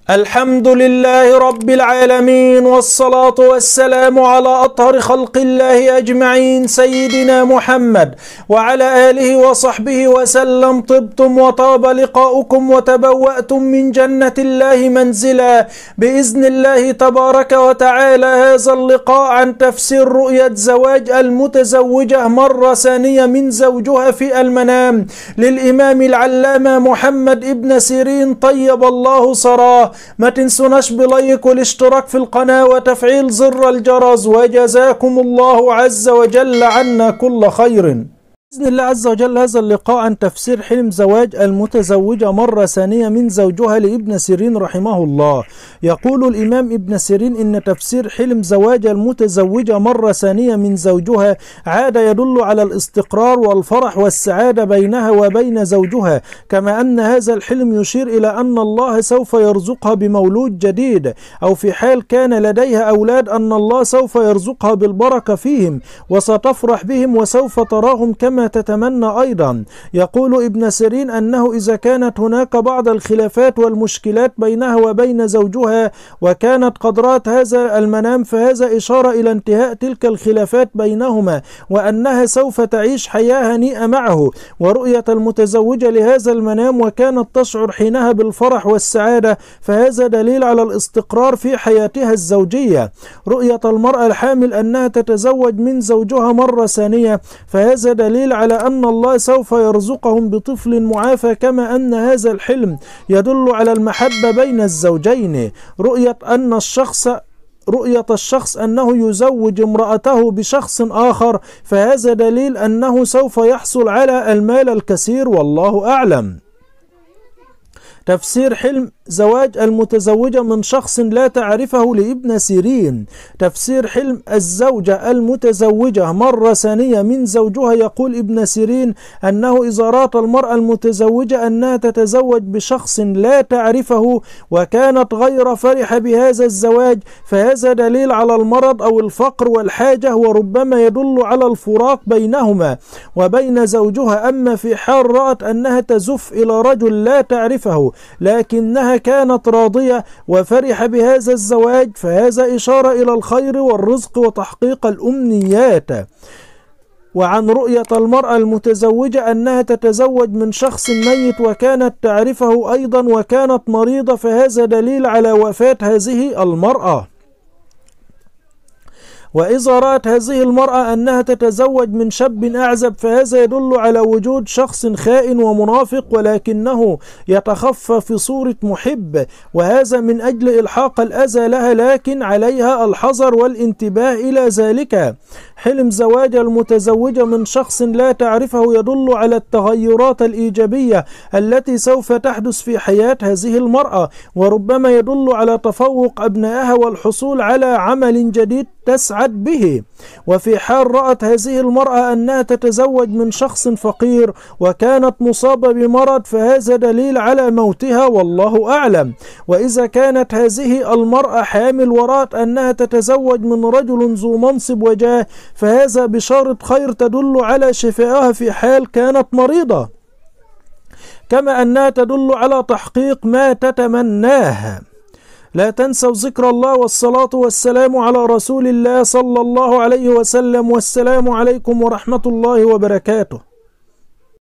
الحمد لله رب العالمين، والصلاة والسلام على أطهر خلق الله أجمعين سيدنا محمد وعلى آله وصحبه وسلم. طبتم وطاب لقاؤكم وتبوأتم من جنة الله منزلا بإذن الله تبارك وتعالى. هذا اللقاء عن تفسير رؤية زواج المتزوجة مرة ثانية من زوجها في المنام للإمام العلامة محمد ابن سيرين طيب الله ثراه. ما تنسوناش بلايك والاشتراك في القناة وتفعيل زر الجرس، وجزاكم الله عز وجل عنا كل خير. بإذن الله عز وجل هذا اللقاء عن تفسير حلم زواج المتزوجة مرة ثانية من زوجها لابن سيرين رحمه الله. يقول الإمام ابن سيرين إن تفسير حلم زواج المتزوجة مرة ثانية من زوجها عاد يدل على الاستقرار والفرح والسعادة بينها وبين زوجها، كما أن هذا الحلم يشير إلى أن الله سوف يرزقها بمولود جديد، أو في حال كان لديها أولاد أن الله سوف يرزقها بالبركة فيهم وستفرح بهم وسوف تراهم كما تتمنى أيضا. يقول ابن سيرين أنه إذا كانت هناك بعض الخلافات والمشكلات بينها وبين زوجها وكانت قد رأت هذا المنام، فهذا إشارة إلى انتهاء تلك الخلافات بينهما وأنها سوف تعيش حياة هنيئة معه. ورؤية المتزوجة لهذا المنام وكانت تشعر حينها بالفرح والسعادة، فهذا دليل على الاستقرار في حياتها الزوجية. رؤية المرأة الحامل أنها تتزوج من زوجها مرة ثانية، فهذا دليل على أن الله سوف يرزقهم بطفل معافى، كما أن هذا الحلم يدل على المحبة بين الزوجين. رؤية الشخص أنه يزوج امرأته بشخص آخر، فهذا دليل أنه سوف يحصل على المال الكثير والله أعلم. تفسير حلم زواج المتزوجة من شخص لا تعرفه لابن سيرين. تفسير حلم الزوجة المتزوجة مرة ثانية من زوجها. يقول ابن سيرين أنه إذا رأت المرأة المتزوجة أنها تتزوج بشخص لا تعرفه وكانت غير فرحة بهذا الزواج، فهذا دليل على المرض أو الفقر والحاجة، وربما يدل على الفراق بينهما وبين زوجها. أما في حال رأت أنها تزف إلى رجل لا تعرفه لكنها كانت راضية وفرحة بهذا الزواج، فهذا إشارة إلى الخير والرزق وتحقيق الأمنيات. وعن رؤية المرأة المتزوجة أنها تتزوج من شخص ميت وكانت تعرفه أيضا وكانت مريضة، فهذا دليل على وفاة هذه المرأة. وإذا رأت هذه المرأة أنها تتزوج من شاب أعزب، فهذا يدل على وجود شخص خائن ومنافق ولكنه يتخفى في صورة محب، وهذا من أجل إلحاق الأذى لها، لكن عليها الحذر والانتباه إلى ذلك. حلم زواج المتزوجة من شخص لا تعرفه يدل على التغيرات الإيجابية التي سوف تحدث في حياة هذه المرأة، وربما يدل على تفوق أبنائها والحصول على عمل جديد تسعد به. وفي حال رأت هذه المرأة أنها تتزوج من شخص فقير وكانت مصابة بمرض، فهذا دليل على موتها والله أعلم. وإذا كانت هذه المرأة حامل ورأت أنها تتزوج من رجل ذو منصب وجاه، فهذا بشارة خير تدل على شفائها في حال كانت مريضة، كما أنها تدل على تحقيق ما تتمناه. لا تنسوا ذكر الله والصلاة والسلام على رسول الله صلى الله عليه وسلم، والسلام عليكم ورحمة الله وبركاته.